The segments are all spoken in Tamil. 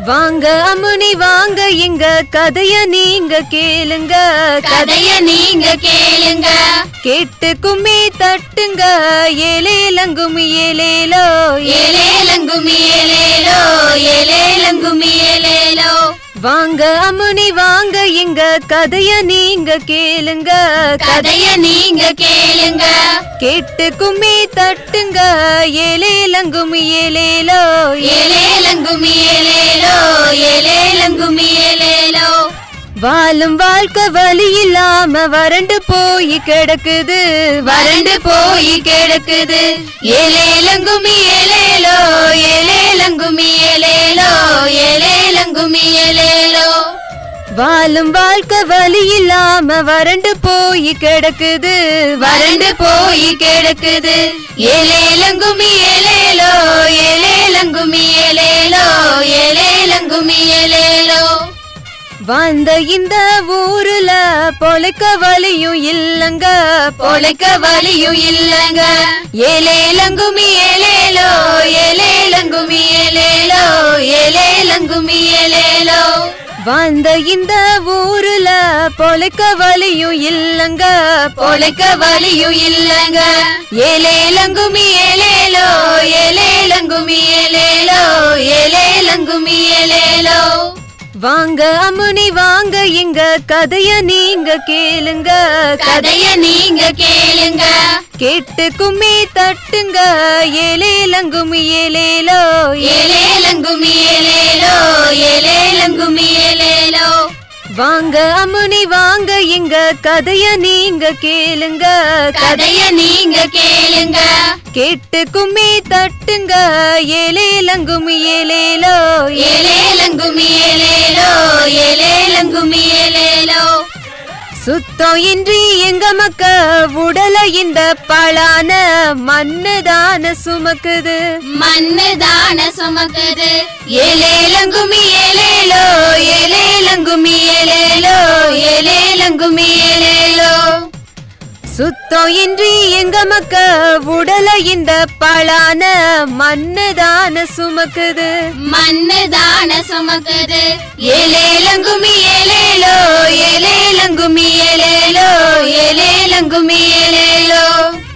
வாங்க அம்முனி வாங்க எங்க கதைய நீங்க கேளுங்க, கதைய நீங்க கேளுங்க. கேட்டு கும்மி தட்டுங்க, ஏலேலங்குமி ஏலேலோ, ஏலேலங்குமி ஏலேலோ, ஏலேலங்குமி ஏலேலோ. வாங்க அம்முனி வாங்க எங்க கதைய நீங்க கேளுங்க, கதைய நீங்க கேளுங்க. கேட்டு கும்மி தட்டுங்க, ஏலேலங்குமி ஏலேலோ, ஏலேலங்குமி ஏலேலோ, ஏலேலங்குமி ஏலேலோ. வாழும் வாழ்க்கை வழி இல்லாம வறண்டு போய் கிடக்குது, வறண்டு போய் கிடக்குது. ஏலேலங்குமி ஏலேலோ, ஏலேலங்குமி ஏலேலோ, ஏலேலங்குமி ஏலேலோ. வாழும் வாழ்க்கை வழி இல்லாம வறண்டு போய் கிடக்குது, வறண்டு போய் கிடக்குது. ஏலேலங்குமி ஏலேலோ, ஏலேலங்குமி ஏலேலோ, ஏலேலங்குமி ஏலேலோ. வாழ்ந்த இந்த ஊருல பொழைக்க வழியும் இல்லங்க, பொழைக்க வழியும் இல்லங்க. ஏலேலங்குமி ஏலேலோ, ஏலேலங்குமி ஏலேலோ, ஏலேலங்குமி ஏலேலோ. வாழ்ந்த இந்த ஊருல பொழைக்க வழியும் இல்லங்க, பொழைக்க வழியும் இல்லங்க. ஏலேலங்குமி ஏலேலோ, ஏலேலங்குமி ஏலேலோ, ஏலேலங்குமி ஏலேலோ. வாங்க அம்முனி வாங்க எங்க கதைய நீங்க கேளுங்க, கதைய நீங்க கேளுங்க. கேட்டு கும்மி தட்டுங்க, ஏலேலங்குமி ஏலேலோ, ஏலேலங்குமி ஏலேலோ, ஏலேலங்குமி ஏலேலோ. வாங்க அம்முனி வாங்க எங்க கதைய நீங்க கேளுங்க, கதைய நீங்க கேளுங்க. கேட்டு கும்மி தட்டுங்க, ஏலேலங்குமி ஏலேலோ, ஏலேலங்குமி ஏலேலோ, ஏலேலங்குமி ஏலேலோ. சுத்தம் இன்றி எங்க மக்க உடல இந்த பாழான மண்ணுதான சுமக்குது, மண்ணுதான சுமக்குது. ஏலேலங்குமி ஏலேலோ, ஏலேலங்குமி ஏலேலோ, ஏலேலங்குமி ஏலேலோ. சுத்தம் இன்றி எங்க மக்க உடல இந்த பாழான மண்ணுதான சுமக்குது, மண்ணுதான சுமக்குது. ஏலேலங்குமி ஏலேலோ, ஏலேலங்குமி ஏலேலோ, ஏலேலங்குமி ஏலேலோ.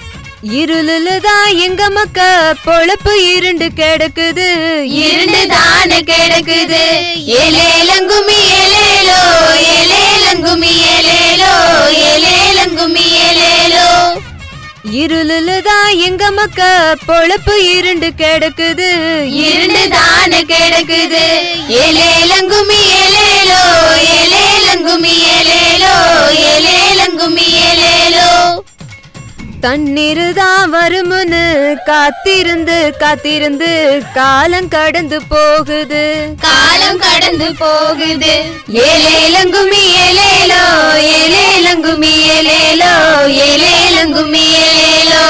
இருளுதான் எங்க மக்க பொழப்பு இருண்டு கிடக்குது, இருண்டுதான கிடக்குது. ஏலேலங்குமி ஏலேலோ, ஏலேலங்குமி ஏலேலோ, ஏலேலங்குமி ஏலேலோ. இருளுதான் எங்க மக்க பொழப்பு இருண்டு கிடக்குது, இருண்டுதான கிடக்குது. ஏலேலங்குமி ஏலேலோ, ஏலேலங்குமி ஏலேலோ, ஏலேலங்குமி ஏலேலோ. தண்ணீருதான் வருமுன்னு காத்திருந்து காத்திருந்து காலம் கடந்து போகுது, காலம் கடந்து போகுது. ஏலேலங்குமி ஏலேலோ, ஏலேலங்குமி ஏலேலோ, ஏலேலங்குமி ஏலேலோ.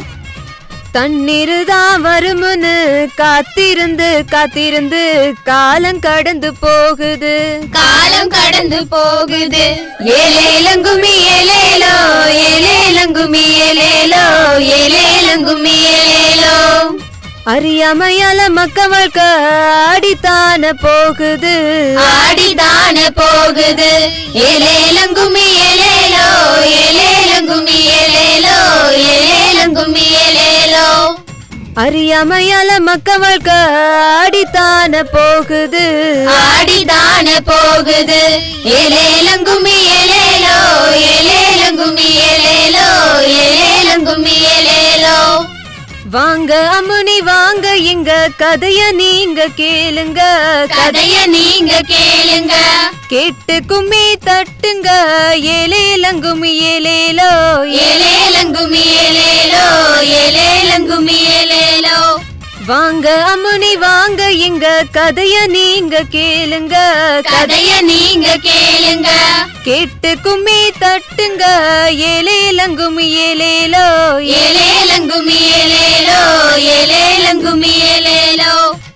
தண்ணீருதான் வருமுன்னு காத்திருந்து காத்திருந்து காலம் கடந்து போகுது, காலம் கடந்து போகுது. ஏலேலங்குமி ஏலேலோ, ஏலேலங்குமி ஏலேலோ, ஏலேலங்குமி ஏலேலோ. அறியாமையால மக்க வாழ்க்கை ஆடித்தான போகுது, ஆடிதான போகுது. ஏலேலங்குமி ஏலேலோ, ஏலேலங்குமி ஏலேலோ, ஏலேலங்குமி ஏலேலோ. அறியாமையால மக்க வாழ்க்கை ஆடித்தான போகுது, ஆடிதான போகுது. ஏலேலங்குமி ஏலேலோ, ஏலேலங்குமி ஏலேலோ, ஏலேலங்குமி ஏலேலோ. வாங்க அம்முனி வாங்க எங்க கதைய நீங்க கேளுங்க, கதைய நீங்க கேளுங்க. கேட்டு கும்மி தட்டுங்க, ஏலேலங்குமி ஏலேலோ, ஏலேலங்குமி ஏலேலோ, ஏலேலங்குமி ஏலேலோ. வாங்க அம்முனி வாங்க எங்க கதைய நீங்க கேளுங்க, கதைய நீங்க கேளுங்க. கேட்டு கும்மி தட்டுங்க, ஏலேலங்குமி ஏலேலோ, ஏலேலங்குமி ஏலேலோ, ஏலேலங்குமி ஏலேலோ.